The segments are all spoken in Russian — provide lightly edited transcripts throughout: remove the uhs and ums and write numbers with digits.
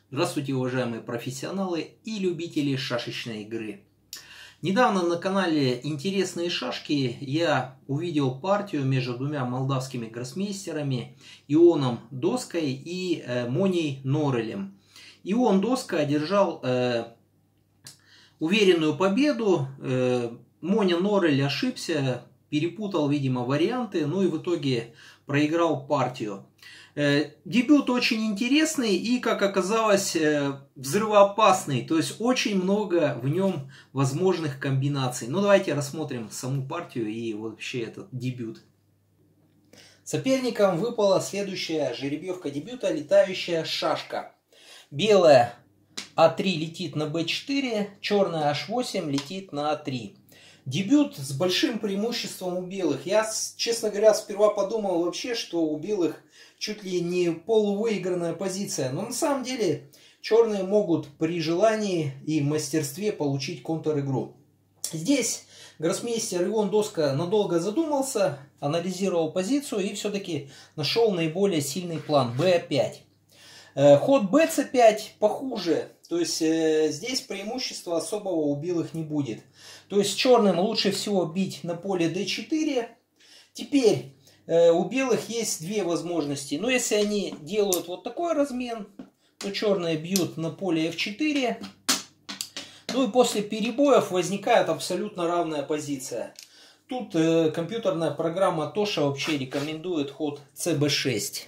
Здравствуйте, уважаемые профессионалы и любители шашечной игры. Недавно на канале «Интересные шашки» я увидел партию между двумя молдавскими гроссмейстерами Ионом Доской и Моней Норрелем. Ион Доска одержал уверенную победу. Моня Норрель ошибся, перепутал, видимо, варианты, ну и в итоге проиграл партию. Дебют очень интересный и, как оказалось, взрывоопасный. То есть очень много в нем возможных комбинаций. Ну давайте рассмотрим саму партию и вообще этот дебют. Соперникам выпала следующая жеребьевка дебюта: летающая шашка. Белая А3 летит на Б4, черная H8 летит на А3. Дебют с большим преимуществом у белых. Я, честно говоря, сперва подумал вообще, что у белых чуть ли не полувыигранная позиция. Но на самом деле черные могут при желании и мастерстве получить контр-игру. Здесь гроссмейстер Ион Доска надолго задумался, анализировал позицию и все-таки нашел наиболее сильный план Б5. Ход БЦ5 похуже. То есть здесь преимущества особого у белых не будет. То есть черным лучше всего бить на поле d4. Теперь у белых есть две возможности. Но если они делают вот такой размен, то черные бьют на поле f4. Ну и после перебоев возникает абсолютно равная позиция. Тут компьютерная программа Тоша вообще рекомендует ход cb6.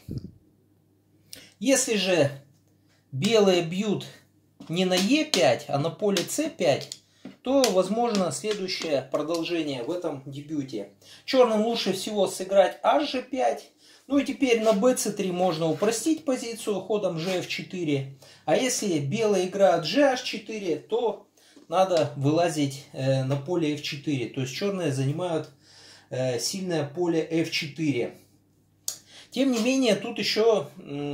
Если же белые бьют не на e5, а на поле c5, то возможно следующее продолжение в этом дебюте. Черным лучше всего сыграть hg5. Ну и теперь на bc3 можно упростить позицию ходом gf4. А если белые играют gh4, то надо вылазить на поле f4. То есть черные занимают сильное поле f4. Тем не менее, тут еще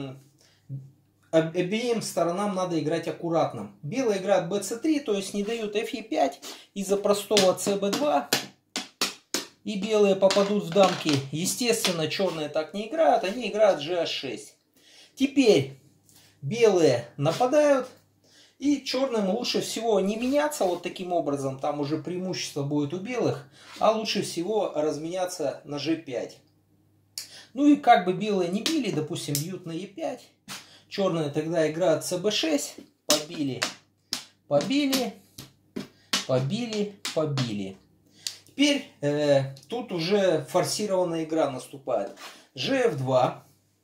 обеим сторонам надо играть аккуратно. Белые играют bc3, то есть не дают fe5 из-за простого cb2. И белые попадут в дамки. Естественно, черные так не играют, они играют gh6. Теперь белые нападают. И черным лучше всего не меняться вот таким образом, там уже преимущество будет у белых, а лучше всего разменяться на g5. Ну и как бы белые не били, допустим, бьют на e5. Черные тогда играют cb6, побили, побили, побили, побили. Теперь тут уже форсированная игра наступает. gf2.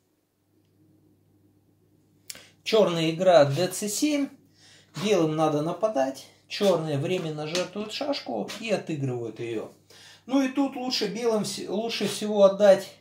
Черные играют dc7. Белым надо нападать. Черные временно жертвуют шашку и отыгрывают ее. Ну и тут лучше всего отдать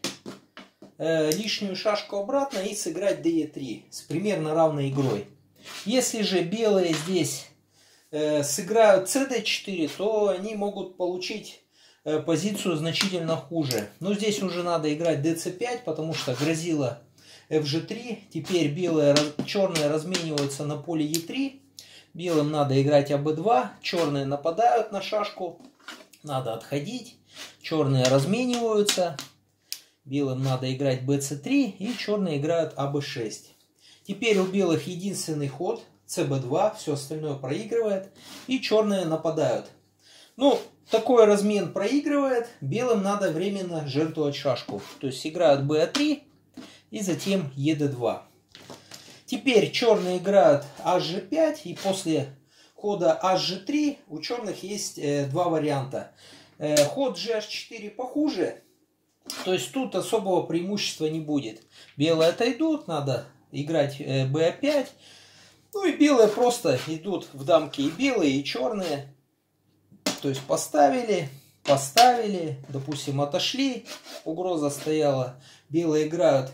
лишнюю шашку обратно и сыграть de3 с примерно равной игрой. Если же белые здесь сыграют cd4, то они могут получить позицию значительно хуже. Но здесь уже надо играть dc5, потому что грозило fg3. Теперь черные размениваются на поле e3. Белым надо играть аб2. Черные нападают на шашку. Надо отходить. Черные размениваются. Белым надо играть bc3, и черные играют аб6. Теперь у белых единственный ход cb2, все остальное проигрывает, и черные нападают. Ну, такой размен проигрывает, белым надо временно жертвовать шашку. То есть играют ba3 и затем ед2. Теперь черные играют hg5, и после хода hg3 у черных есть два варианта. Ход gh4 похуже. То есть тут особого преимущества не будет. Белые отойдут, надо играть b5. Ну и белые просто идут в дамки, и белые, и черные. То есть поставили, допустим, отошли, угроза стояла. Белые играют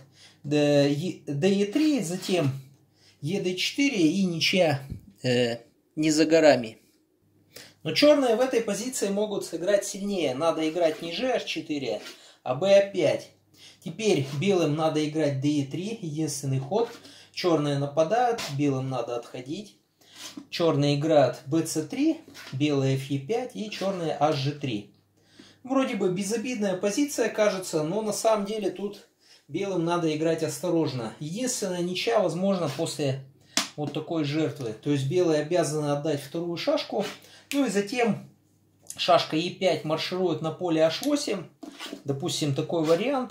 de3, затем ед4 и ничья не за горами. Но черные в этой позиции могут сыграть сильнее. Надо играть не gh4, а b5. Теперь белым надо играть de3, единственный ход. Черные нападают, белым надо отходить. Черные играют bc3, белые fe5 и черные hg3. Вроде бы безобидная позиция кажется, но на самом деле тут белым надо играть осторожно. Единственная ничья возможна после вот такой жертвы. То есть белые обязаны отдать вторую шашку. Ну и затем шашка Е5 марширует на поле H8. Допустим, такой вариант.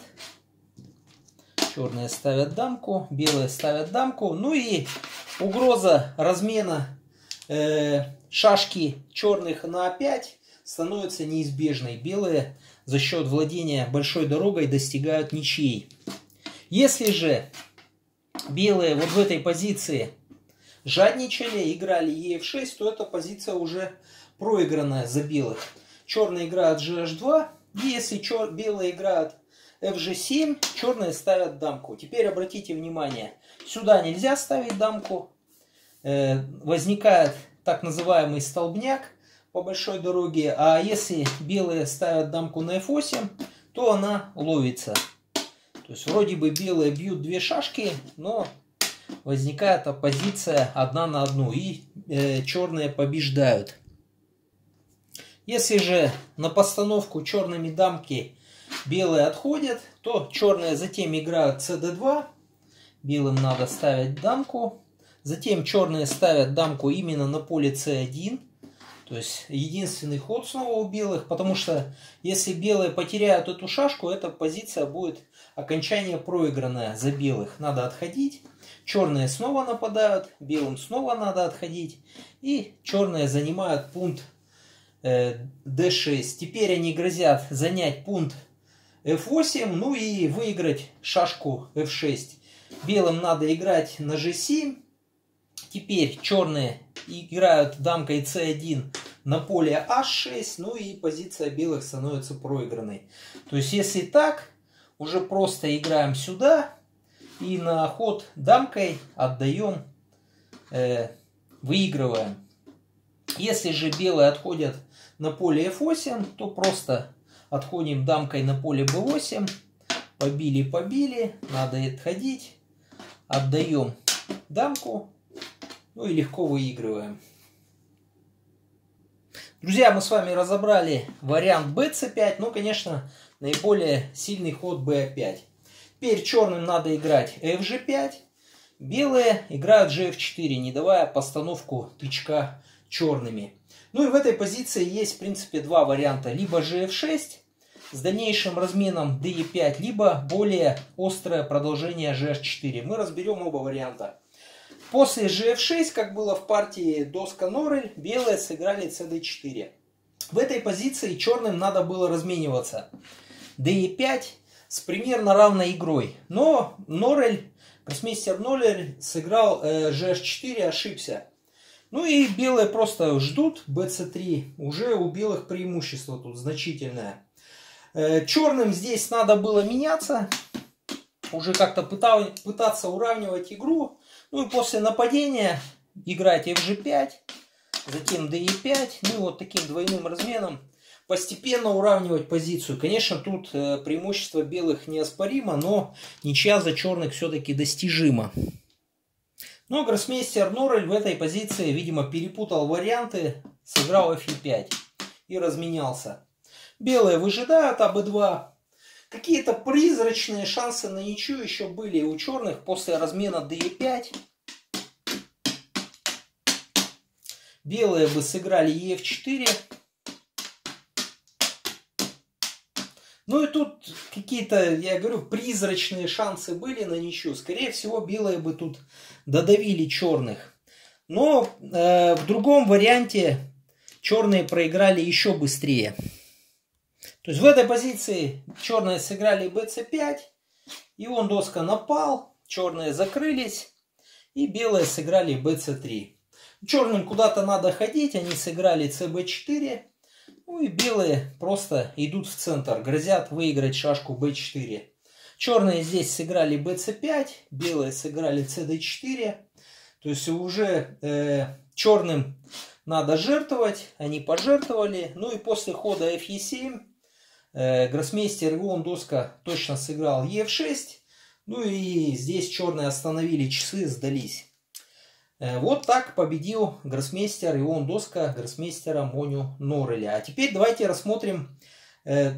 Черные ставят дамку, белые ставят дамку. Ну и угроза размена шашки черных на А5 становится неизбежной. Белые за счет владения большой дорогой достигают ничьей. Если же белые вот в этой позиции жадничали, играли Ef6, то эта позиция уже проигранная за белых. Черные играют GH2, и если белые играют FG7, черные ставят дамку. Теперь обратите внимание, сюда нельзя ставить дамку. Возникает так называемый столбняк по большой дороге. А если белые ставят дамку на F8, то она ловится. То есть вроде бы белые бьют две шашки, но возникает оппозиция одна на одну. И черные побеждают. Если же на постановку черными дамки белые отходят, то черные затем играют CD2. Белым надо ставить дамку. Затем черные ставят дамку именно на поле C1. То есть единственный ход снова у белых. Потому что если белые потеряют эту шашку, эта позиция будет окончание проигранное за белых. Надо отходить. Черные снова нападают. Белым снова надо отходить. И черные занимают пункт D6. Теперь они грозят занять пункт F8. Ну и выиграть шашку F6. Белым надо играть на G7. Теперь черные играют дамкой C1 на поле H6, ну и позиция белых становится проигранной. То есть если так, уже просто играем сюда и на ход дамкой отдаем, выигрываем. Если же белые отходят на поле F8, то просто отходим дамкой на поле B8, побили, надо отходить, отдаем дамку. Ну и легко выигрываем. Друзья, мы с вами разобрали вариант BC5. Ну, конечно, наиболее сильный ход BA5. Теперь черным надо играть FG5. Белые играют GF4, не давая постановку тычка черными. Ну и в этой позиции есть, в принципе, два варианта. Либо GF6 с дальнейшим разменом DE5, либо более острое продолжение GH4. Мы разберем оба варианта. После GF6, как было в партии доска-норрель, белые сыграли CD4. В этой позиции черным надо было размениваться DE5 с примерно равной игрой. Но норрель, гроссмейстер Норрель сыграл GH4, ошибся. Ну и белые просто ждут BC3. Уже у белых преимущество тут значительное. Черным здесь надо было меняться. Уже как-то пытаться уравнивать игру. Ну и после нападения играть FG5, затем DE5, ну и вот таким двойным разменом постепенно уравнивать позицию. Конечно, тут преимущество белых неоспоримо, но ничья за черных все-таки достижима. Но гроссмейстер Норрель в этой позиции, видимо, перепутал варианты, сыграл FE5 и разменялся. Белые выжидают АБ2. Какие-то призрачные шансы на ничью еще были у черных после размена DE5. Белые бы сыграли EF4. Ну и тут какие-то, я говорю, призрачные шансы были на ничью. Скорее всего, белые бы тут додавили черных. Но в другом варианте черные проиграли еще быстрее. То есть в этой позиции черные сыграли BC5, и он доска напал, черные закрылись, и белые сыграли BC3. Черным куда-то надо ходить, они сыграли CB4, ну и белые просто идут в центр, грозят выиграть шашку B4. Черные здесь сыграли BC5, белые сыграли CD4, то есть уже черным надо жертвовать, они пожертвовали, ну и после хода FE7 гроссмейстер Ион Доска точно сыграл EF6. Ну и здесь черные остановили часы, сдались. Вот так победил гроссмейстер Ион Доска гроссмейстера Моню Норреля. А теперь давайте рассмотрим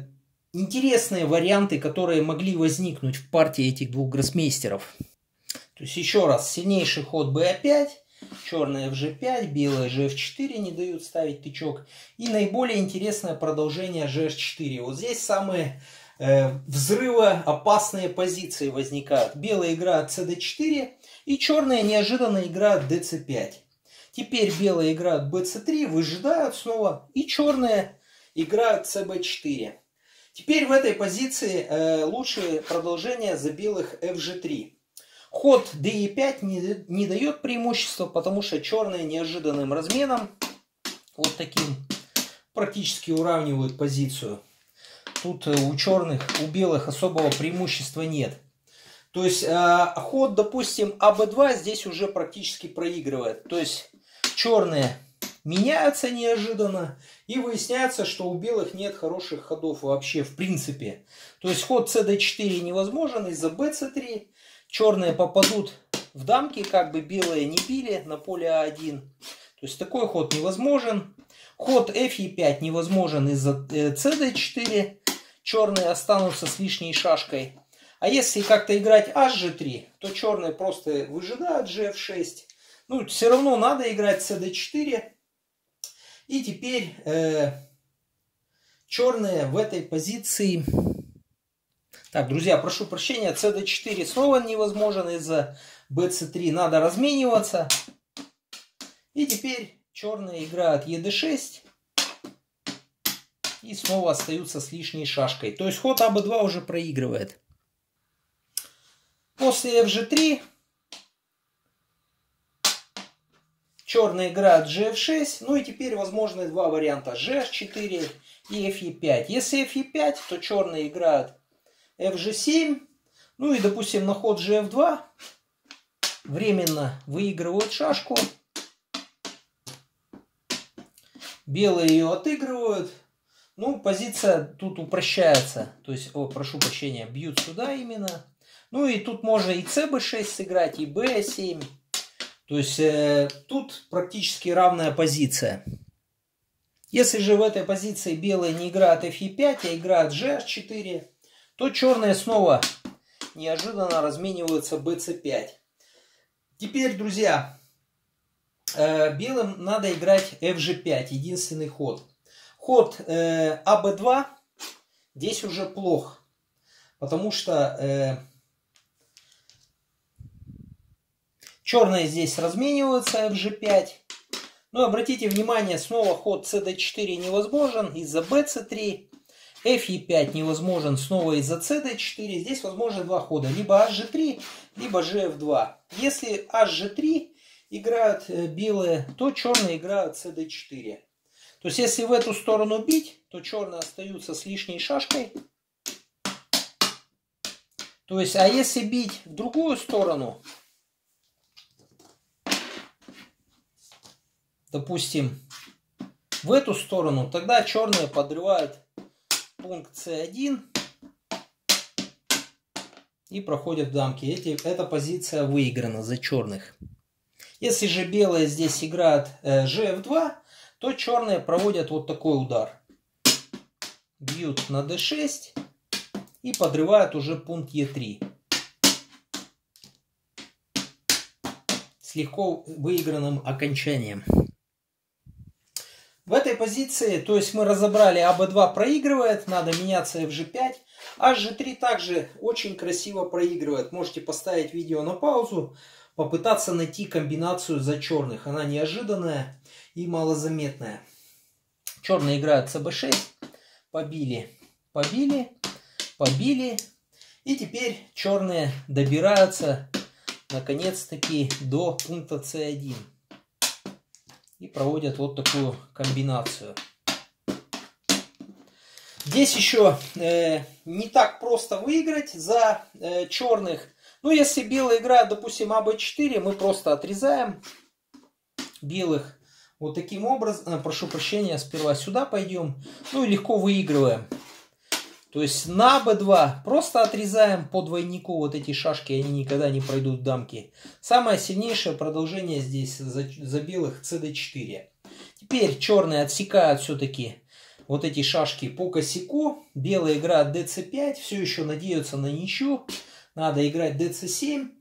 интересные варианты, которые могли возникнуть в партии этих двух гроссмейстеров. То есть еще раз, сильнейший ход b5, черная fg5, белая gf4, не дают ставить тычок. И наиболее интересное продолжение gh4. Вот здесь самые взрывоопасные позиции возникают. Белая играет cd4 и черная неожиданно играет dc5. Теперь белая играет bc3, выжидают снова, и черная играет cb4. Теперь в этой позиции лучшее продолжение за белых fg3. Ход de5 не дает преимущества, потому что черные неожиданным разменом, вот таким, практически уравнивают позицию. Тут у белых особого преимущества нет. То есть ход, допустим, АБ2 здесь уже практически проигрывает. То есть черные меняются неожиданно, и выясняется, что у белых нет хороших ходов вообще в принципе. То есть ход cd4 невозможен из-за bc3. Черные попадут в дамки, как бы белые не били на поле А1. То есть такой ход невозможен. Ход fe5 невозможен из-за cd4. Черные останутся с лишней шашкой. А если как-то играть hg3, то черные просто выжидают gf6. Ну, все равно надо играть cd4. И теперь черные в этой позиции... Так, друзья, прошу прощения, cd4 снова невозможен из-за bc3. Надо размениваться. И теперь черные играют ед6. И снова остаются с лишней шашкой. То есть ход АБ2 уже проигрывает. После fg3 черные играют gf6. Ну и теперь возможны два варианта. gh4 и fe5. Если fe5, то черные играют fg7. Ну и, допустим, на ход gf2 временно выигрывают шашку. Белые ее отыгрывают. Ну, позиция тут упрощается. То есть, прошу прощения, бьют сюда именно. Ну и тут можно и cb6 сыграть, и b7. То есть, тут практически равная позиция. Если же в этой позиции белые не играют fe5, а играют gh4, то черные снова неожиданно размениваются bc5. Теперь, друзья, белым надо играть fg5, единственный ход. Ход АБ2 здесь уже плох, потому что черные здесь размениваются fg5. Но обратите внимание, снова ход cd4 невозможен из-за bc3. fe5 невозможен снова из-за cd4. Здесь возможны два хода, либо hg3, либо gf2. Если hg3 играют белые, то черные играют cd4. То есть, если в эту сторону бить, то черные остаются с лишней шашкой. То есть, а если бить в другую сторону, допустим, в эту сторону, тогда черные подрывают пункт c1 и проходят в дамки. Эта позиция выиграна за черных. Если же белые здесь играют gf2, то черные проводят вот такой удар. Бьют на d6 и подрывают уже пункт e3. С легко выигранным окончанием. В этой позиции, то есть мы разобрали, АБ2 проигрывает, надо меняться fg5. hg3 также очень красиво проигрывает. Можете поставить видео на паузу, попытаться найти комбинацию за черных. Она неожиданная и малозаметная. Черные играют cb6. Побили, побили, побили. И теперь черные добираются наконец-таки до пункта c1. И проводят вот такую комбинацию. Здесь еще не так просто выиграть за черных. Ну, если белые играют, допустим, АБ4, мы просто отрезаем белых вот таким образом. Прошу прощения, сперва сюда пойдем. Ну и легко выигрываем. То есть на АБ2 просто отрезаем по двойнику вот эти шашки, они никогда не пройдут в дамки. Самое сильнейшее продолжение здесь за белых cd4. Теперь черные отсекают все-таки вот эти шашки по косяку. Белые играют dc5, все еще надеются на ничью. Надо играть dc7.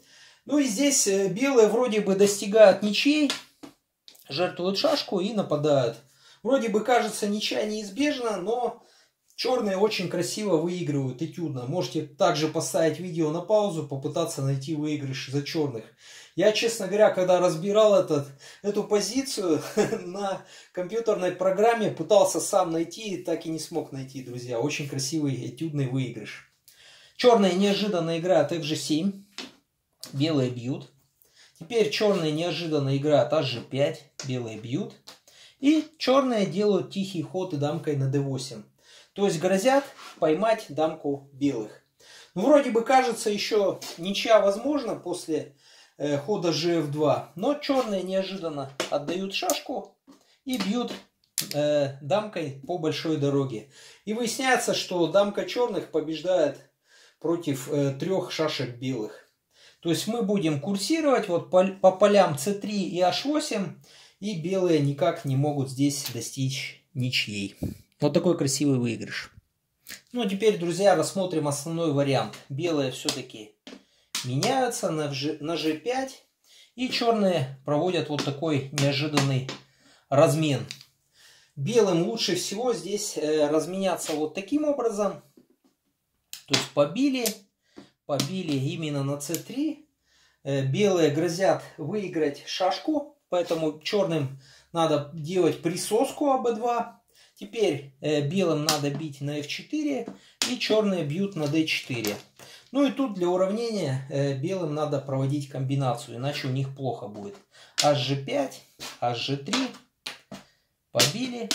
Ну и здесь белые вроде бы достигают ничей, жертвуют шашку и нападают. Вроде бы кажется, ничья неизбежна, но черные очень красиво выигрывают, этюдно. Можете также поставить видео на паузу, попытаться найти выигрыш за черных. Я, честно говоря, когда разбирал эту позицию на компьютерной программе, пытался сам найти, так и не смог найти, друзья. Очень красивый этюдный выигрыш. Черные неожиданно играют FG7, белые бьют. Теперь черные неожиданно играют HG5, белые бьют. И черные делают тихий ход и дамкой на D8. То есть грозят поймать дамку белых. Ну, вроде бы кажется, еще ничья возможна после хода GF2. Но черные неожиданно отдают шашку и бьют дамкой по большой дороге. И выясняется, что дамка черных побеждает против 3 шашек белых. То есть мы будем курсировать вот по полям c3 и h8. И белые никак не могут здесь достичь ничьей. Вот такой красивый выигрыш. Ну а теперь, друзья, рассмотрим основной вариант. Белые все-таки меняются на g5. И черные проводят вот такой неожиданный размен. Белым лучше всего здесь разменяться вот таким образом. То есть побили именно на c3. Белые грозят выиграть шашку. Поэтому черным надо делать присоску АБ2. Теперь белым надо бить на F4. И черные бьют на D4. Ну и тут для уравнения белым надо проводить комбинацию. Иначе у них плохо будет. HG5, HG3. Побили.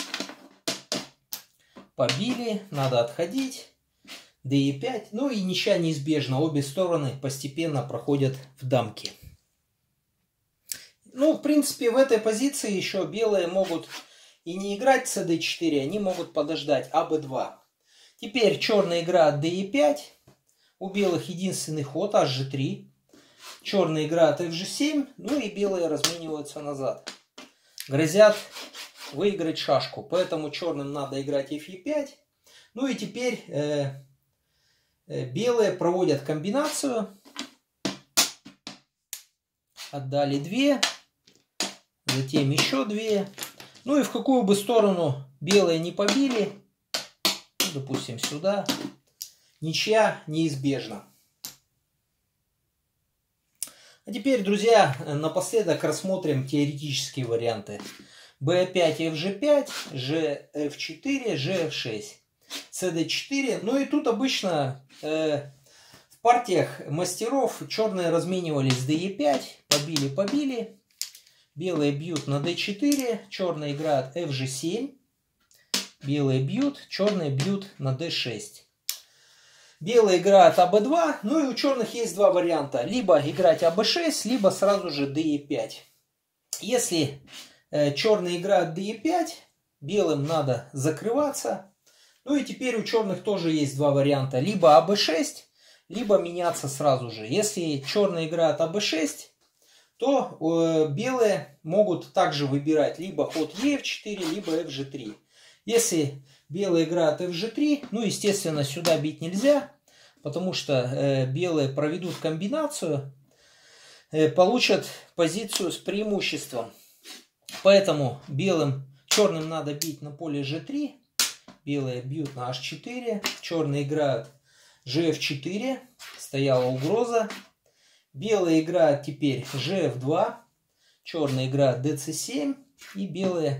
Побили. Надо отходить. DE5. Ну и ничья неизбежна. Обе стороны постепенно проходят в дамки. Ну, в принципе, в этой позиции еще белые могут и не играть CD4, они могут подождать АБ2. Теперь черная игра DE5. У белых единственный ход HG3. Черная игра FG7. Ну и белые размениваются назад. Грозят выиграть шашку. Поэтому черным надо играть FE5. Ну и теперь белые проводят комбинацию. Отдали 2. Затем еще 2. Ну и в какую бы сторону белые не побили, допустим, сюда, ничья неизбежна. А теперь, друзья, напоследок рассмотрим теоретические варианты. B5, FG5, GF4, GF6, CD4. Ну и тут обычно в партиях мастеров черные разменивались DE5, побили. Белые бьют на D4, черные играют FG7, белые бьют, черные бьют на D6. Белые играют АБ2, ну и у черных есть два варианта. Либо играть АБ6, либо сразу же DE5. Если черные играют DE5, белым надо закрываться. Ну и теперь у черных тоже есть два варианта. Либо АБ6, либо меняться сразу же. Если черные играют АБ6, то белые могут также выбирать либо ход ЕФ4, либо FG3. Если белые играют FG3, ну, естественно, сюда бить нельзя, потому что белые проведут комбинацию, получат позицию с преимуществом. Поэтому черным надо бить на поле G3, белые бьют на H4, черные играют GF4, стояла угроза. Белые играют теперь GF2, черные играют DC7 и белые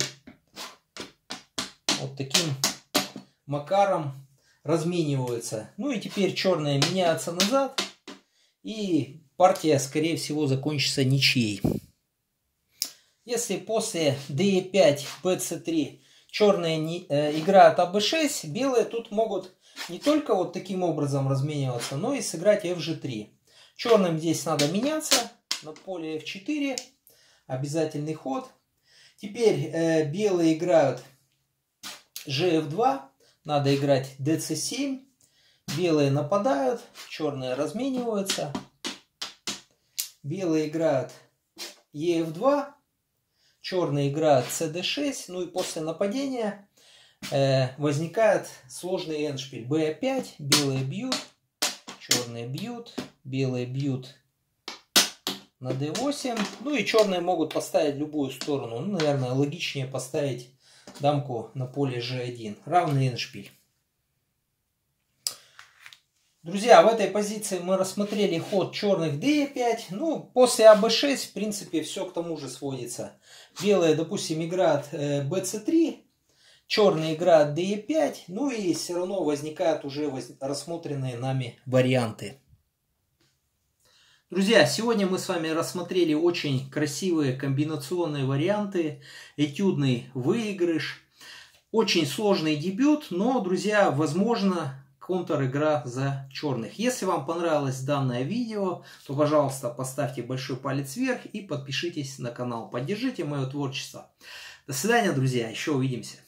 вот таким макаром размениваются. Ну и теперь черные меняются назад и партия, скорее всего, закончится ничьей. Если после DE5, BC3 черные играют АБ6, белые тут могут не только вот таким образом размениваться, но и сыграть FG3. Черным здесь надо меняться на поле F4. Обязательный ход. Теперь белые играют GF2. Надо играть DC7. Белые нападают. Черные размениваются. Белые играют EF2. Черные играют CD6. Ну и после нападения возникает сложный эндшпиль. B5. Белые бьют. Черные бьют. Белые бьют на d8. Ну и черные могут поставить в любую сторону. Ну, наверное, логичнее поставить дамку на поле g1. Равный эндшпиль. Друзья, в этой позиции мы рассмотрели ход черных d5. Ну, после АБ6, в принципе, все к тому же сводится. Белые, допустим, играют bc3. Черные играют d5. Ну и все равно возникают уже рассмотренные нами варианты. Друзья, сегодня мы с вами рассмотрели очень красивые комбинационные варианты, этюдный выигрыш, очень сложный дебют, но, друзья, возможно, контр-игра за черных. Если вам понравилось данное видео, то, пожалуйста, поставьте большой палец вверх и подпишитесь на канал, поддержите мое творчество. До свидания, друзья, еще увидимся.